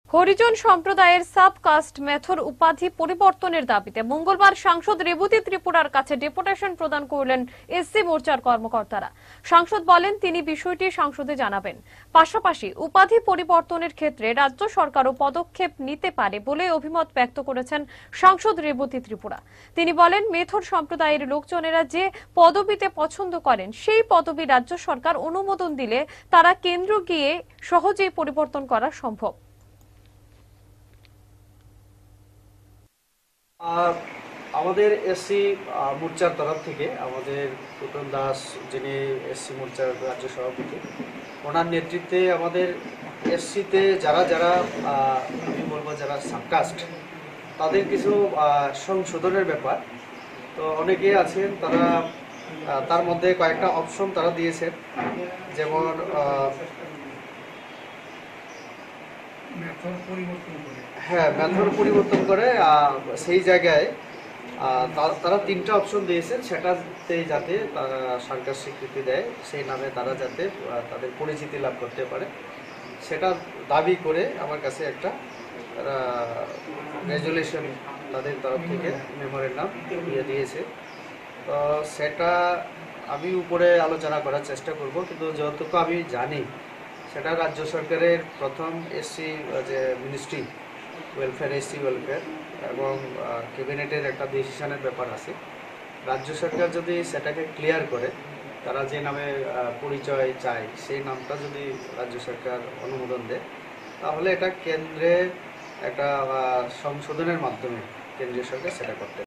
হরিজন সম্প্রদায়ের সাবকাস্ট মেথর উপাধি পরিবর্তনের দাবিতে মঙ্গলবার সাংসদ রেবতী ত্রিপুরার কাছে ডেপুটেশন প্রদান করলেন এসসি মোর্চার কর্মকর্তারা। সাংসদ বলেন তিনি বিষয়টি সংসদে জানাবেন। পাশাপাশি উপাধি পরিবর্তনের ক্ষেত্রে রাজ্য সরকারও পদক্ষেপ নিতে পারে বলে অভিমত ব্যক্ত করেছেন সাংসদ রেবতী ত্রিপুরা। তিনি বলেন মেথর সম্প্রদায়ের লোকজনেরা যে পদবিতে পছন্দ করেন সেই পদবি রাজ্য সরকার অনুমোদন দিলে তারা কেন্দ্র গিয়ে সহজেই পরিবর্তন করা সম্ভব। আমাদের এসসি মোর্চার তরফ থেকে আমাদের পুতন দাস, যিনি এসসি মোর্চার রাজ্য সভাপতি, ওনার নেতৃত্বে আমাদের এসসিতে যারা যারা আমি বলবো যারা সাবকাস্ট, তাদের কিছু সংশোধনের ব্যাপার। তো অনেকেই আছেন তারা তার মধ্যে কয়েকটা অপশন তারা দিয়েছেন, যেমন মেথড পরিবর্তন করে সেই জায়গায় তারা তিনটা অপশন দিয়েছেন, সেটাতে যাতে তারা সরকার স্বীকৃতি দেয়, সেই নামে তারা যাতে তাদের পরিচিতি লাভ করতে পারে, সেটা দাবি করে আমার কাছে একটা রেজুলেশন তাদের তরফ থেকে মেমোরেন্ডাম দিয়ে দিয়েছে। তো সেটা আমি উপরে আলোচনা করার চেষ্টা করব, কিন্তু যতটুকু আমি জানি সেটা রাজ্য সরকারের প্রথম এসসি যে মিনিস্ট্রি ওয়েলফেয়ার, এসসি ওয়েলফেয়ার এবং ক্যাবিনেটের একটা ডিসিশনের ব্যাপার আছে। রাজ্য সরকার যদি সেটাকে ক্লিয়ার করে, তারা যে নামে পরিচয় চায় সেই নামটা যদি রাজ্য সরকার অনুমোদন দেয়, তাহলে এটা কেন্দ্রে একটা সংশোধনের মাধ্যমে কেন্দ্রীয় সরকার সেটা করতে